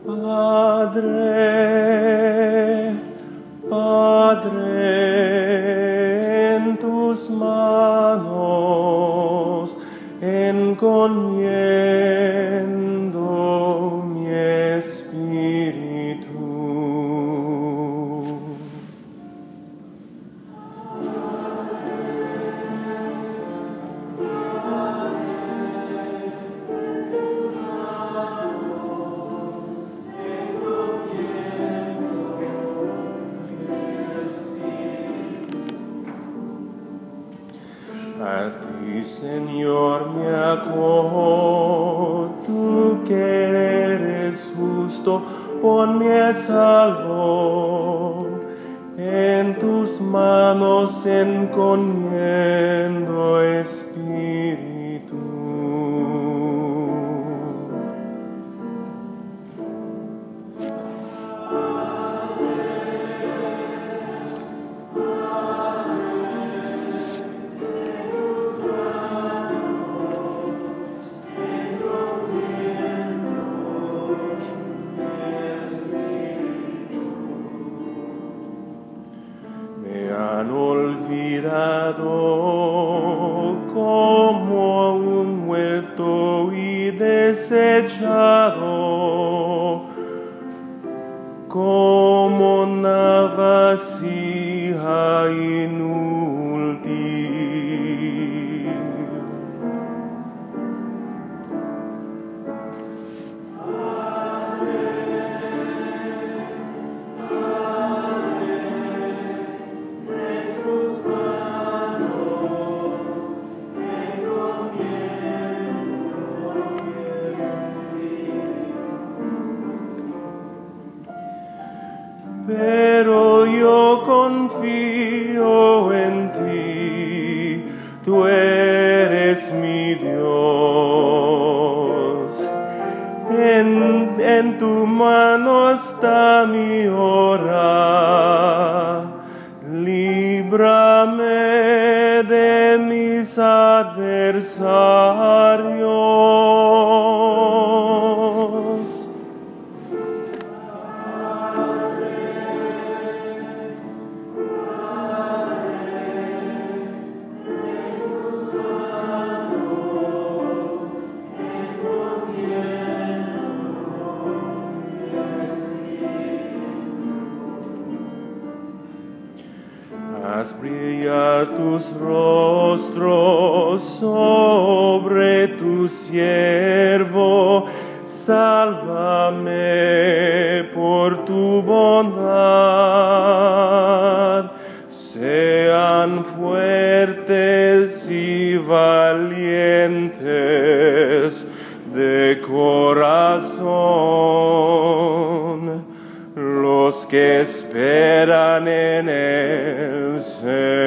Padre, Padre, en tus manos encomiendo mi espíritu. A ti, Señor, me acojo, tú que eres justo, ponme a salvo. En tus manos encomiendo, Espíritu. Me han olvidado como un muerto y desechado, como una vasija inútil. Pero yo confío en ti, tú eres mi Dios. En tu mano está mi hora, líbrame de mis adversarios. Haz brillar tus rostros sobre tu siervo, sálvame por tu bondad. Sean fuertes y valientes de corazón los que esperan en el Señor.